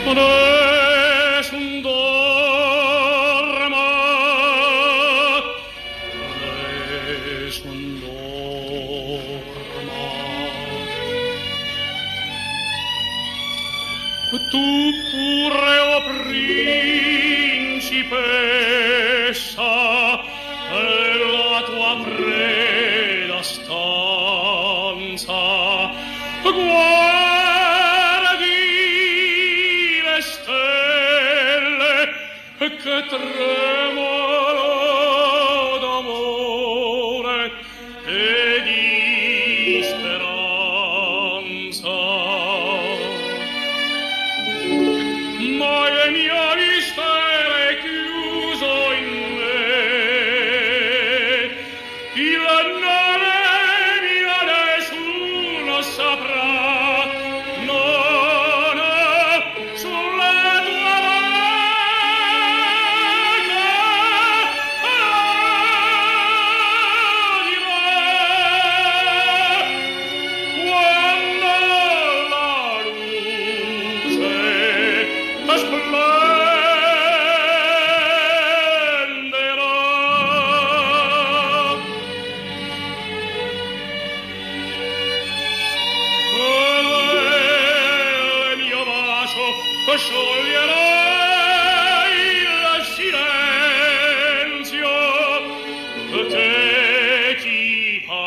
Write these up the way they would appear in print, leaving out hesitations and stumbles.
Nessun dorma, nessun dorma. Tu pure, o principessa, nella tua preda stanza, guardi le stelle che tremano d'amore e di speranza. Ma il mio mistero è chiuso in me, il nome mio nessuno saprà, non sulla tua dirò, quando la luce splenderà. Il mio bacio scioglierà il silenzio che ti fa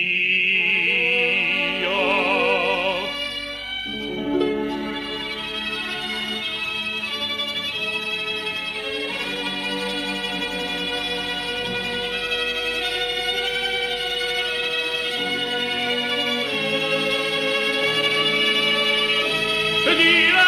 mia. Dire